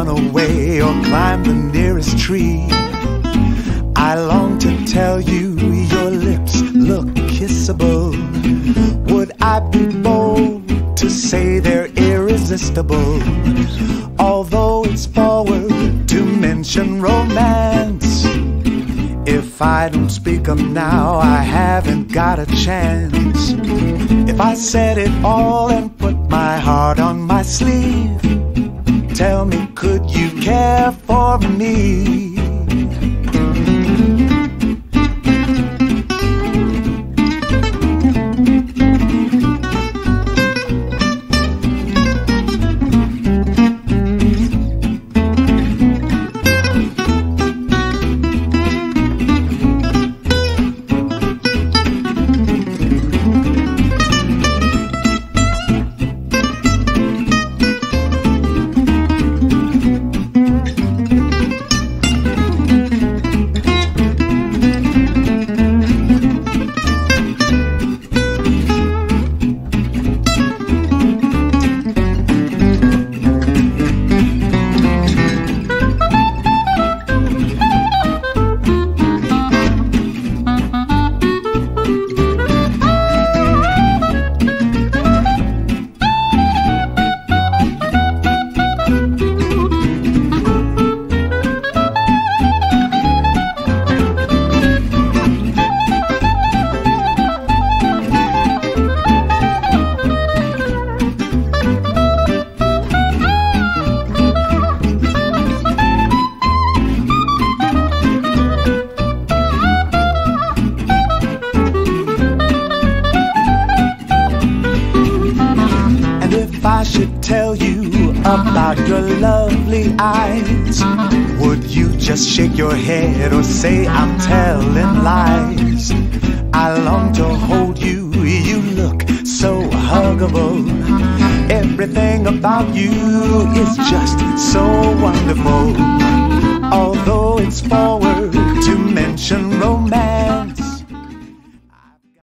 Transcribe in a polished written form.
run away or climb the nearest tree. I long to tell you your lips look kissable. Would I be bold to say they're irresistible? Although it's forward to mention romance, if I don't speak 'em now, I haven't got a chance. If I said it all and put my heart on my sleeve, tell me, could you care for me? I should tell you about your lovely eyes, would you just shake your head or say I'm telling lies? I long to hold you, you look so huggable. Everything about you is just so wonderful. Although it's forward